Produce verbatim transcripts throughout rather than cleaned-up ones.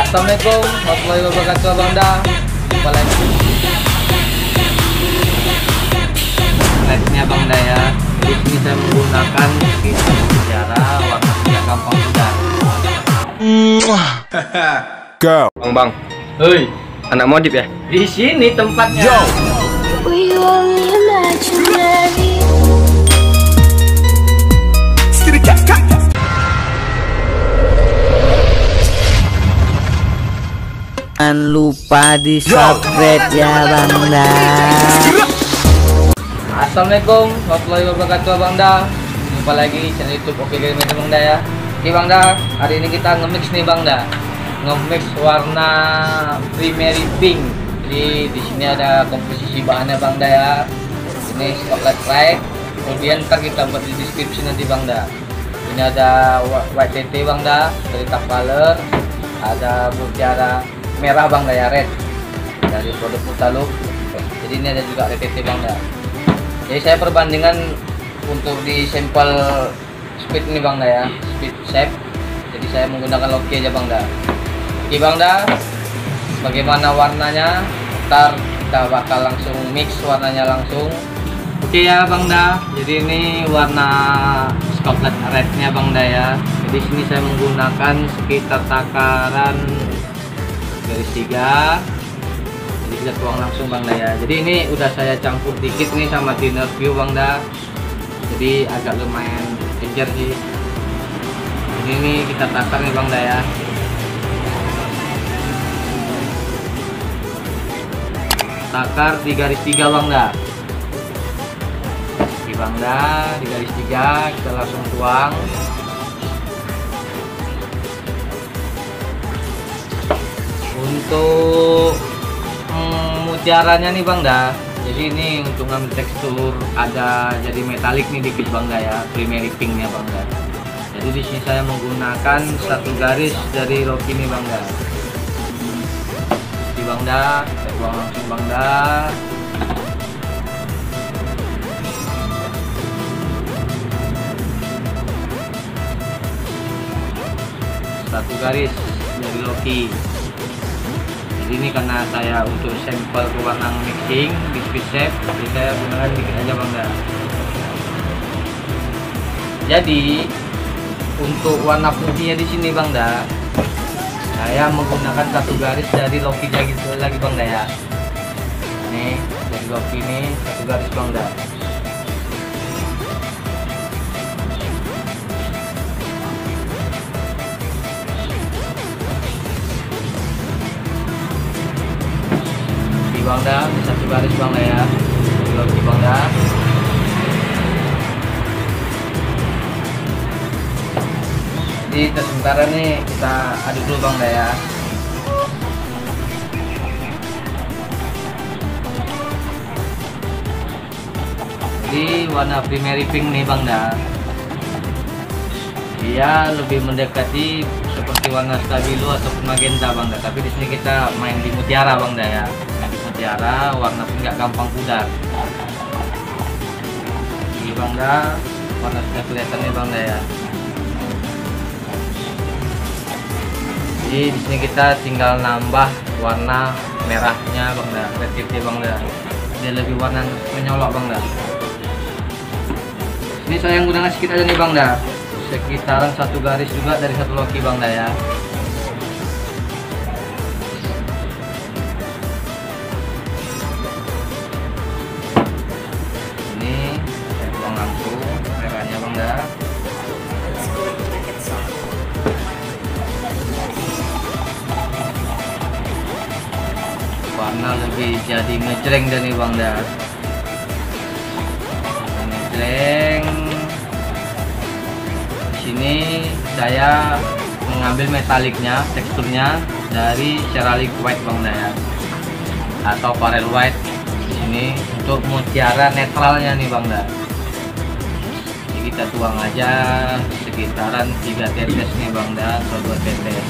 Assalamualaikum warahmatullahi wabarakatuh Bang Da. Jumpa lagi. Lightnya Bang Da ya. Di sini saya menggunakan kita bicara warna tidak gampang sudah. Go. Bang Bang. Hei, Anak modif ya? di sini tempatnya. Yo. We only imaginary. Jangan lupa di subscribe ya Bang Da. Assalamualaikum warahmatullahi wabarakatuh Bang Da. Jumpa lagi channel YouTube Oke Gaming Bang Da ya. Oke Bang Da, hari ini kita nge-mix nih Bang Da. Nge-mix warna primary pink. Jadi di sini ada komposisi bahannya Bang Da ya. Ini Chocolate Light. Kemudian ntar kita buat di deskripsi nanti Bang Da. Ini ada white T T Bang Da dari Top Color. Ada mutiara merah Bang Da ya, red dari produk Putaluk. Jadi ini ada juga red T T Bang Da. Jadi saya perbandingan untuk di sampel speed ini Bang Da ya, speed shape. Jadi saya menggunakan Loki aja Bang Da. Oke Bang Da, bagaimana warnanya? Ntar kita bakal langsung mix warnanya langsung. Oke ya Bang Da. Jadi ini warna Chocolate rednya Bang Da ya. Jadi sini saya menggunakan sekitar takaran garis tiga. Jadi kita tuang langsung Bang Da ya. Jadi ini udah saya campur dikit nih sama thinner view Bang Da. Jadi agak lumayan encer sih. Jadi ini kita takar nih Bang Da ya. Takar di garis tiga Bang Da. Di Bang Da di garis tiga kita langsung tuang. Untuk hmm, mutiaranya nih Bang Da. Jadi ini untuk ngambil tekstur ada jadi metalik nih dikit Bang Da ya, primary pinknya Bang Da. Jadi di sini saya menggunakan satu garis dari Loki nih Bang Da. Di Bang Da, saya tuang langsung Bang Da. Satu garis dari Loki. Jadi ini karena saya untuk sampel warna mixing di speed shape, jadi saya gunakan dikit aja Bang Da. Jadi untuk warna putihnya di sini Bang Da, saya menggunakan satu garis dari Loki lagi lagi Bang Da ya. Nih dari Loki ini satu garis Bang Da. Bang Da, di satu garis Bang Da ya, Loki Bang Da. Jadi sementara nih kita aduk dulu Bang Da ya. Jadi warna primary pink nih Bang Da, dia lebih mendekati seperti warna stabilo ataupun magenta Bang Da. Tapi di sini kita main di mutiara Bang Da ya. Mutiara warna pun nggak gampang pudar. Ini Bang Da, warna sudah kelihatan nih Bang Da ya. Jadi di sini kita tinggal nambah warna merahnya Bang Da, red T T Bang Da. Dia lebih warna menyolok Bang Da. Ini saya yang gunakan sedikit aja nih Bang Da, sekitaran satu garis juga dari satu Loki Bang Da ya. Warna lebih jadi ngejreng dari Bang Da. Ngejreng. Di sini saya mengambil metaliknya, teksturnya dari ceramic white Bang Da ya, atau parel white. Di sini untuk mutiara netralnya nih Bang Da. Jadi kita tuang aja sekitaran tiga tetes nih Bang Da atau dua tetes.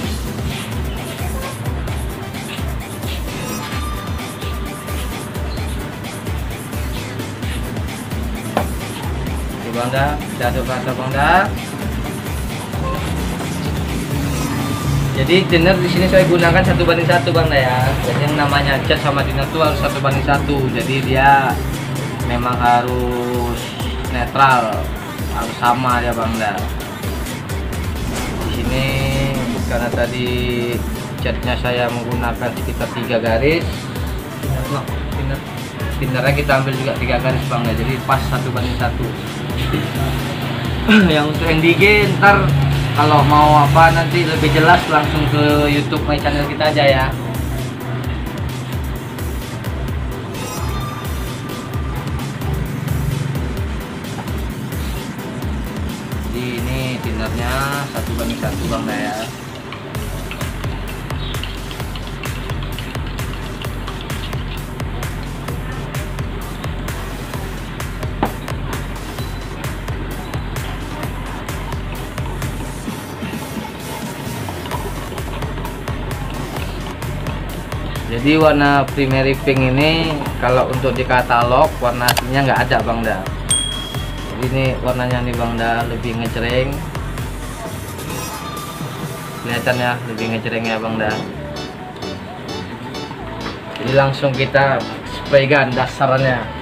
Bang Da, kita aduk rata Bang Da. Jadi thinner di sini saya gunakan satu banding satu bang ya. Jadi yang namanya cat sama thinner itu harus satu banding satu. Jadi dia memang harus netral, harus sama ya bang ya. Di sini karena tadi catnya saya menggunakan sekitar tiga garis. Thinner, thinner, thinnernya kita ambil juga tiga garis bang ya. Jadi pas satu banding satu. Yang untuk N D G ntar kalau mau apa nanti lebih jelas langsung ke YouTube my channel kita aja ya. Jadi ini thinnernya satu banding satu bang ya. Jadi warna primary pink ini kalau untuk di katalog warna aslinya nggak ada bang da. Jadi ini warnanya nih bang da, lebih ngejreng. Kelihatan ya, lebih ngejreng ya bang da. Jadi langsung kita spray gun dasarnya.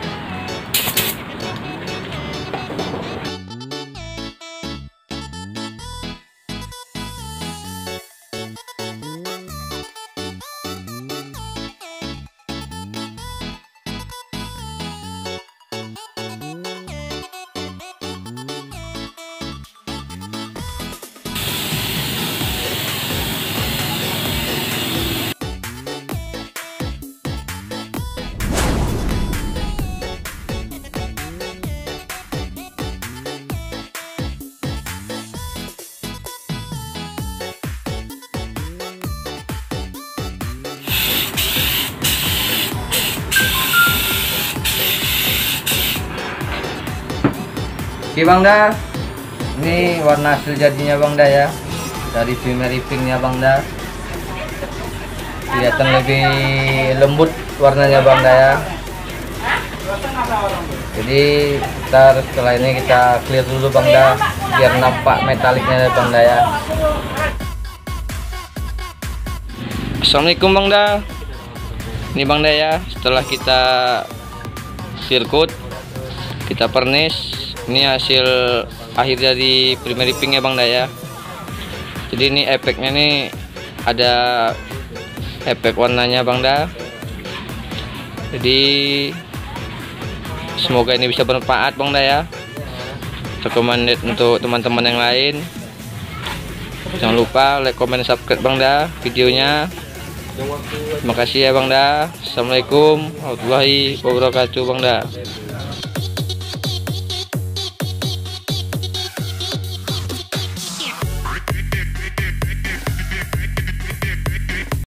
Oke bang da, ini warna hasil jadinya bang da ya, dari primary pinknya bang da, kelihatan lebih lembut warnanya bang da ya. Jadi ntar setelah ini kita clear dulu bang da, biar nampak metaliknya bang da ya. Assalamualaikum bang da, ini bang da ya, setelah kita sirkuit, kita pernis. Ini hasil akhir dari primary pink ya bang da ya. Jadi ini efeknya nih ada efek warnanya bang da. Jadi semoga ini bisa bermanfaat bang da ya. Recommended untuk teman-teman yang lain. Jangan lupa like, comment, subscribe bang da videonya. Terima kasih ya bang da. Assalamualaikum warahmatullahi wabarakatuh bang da.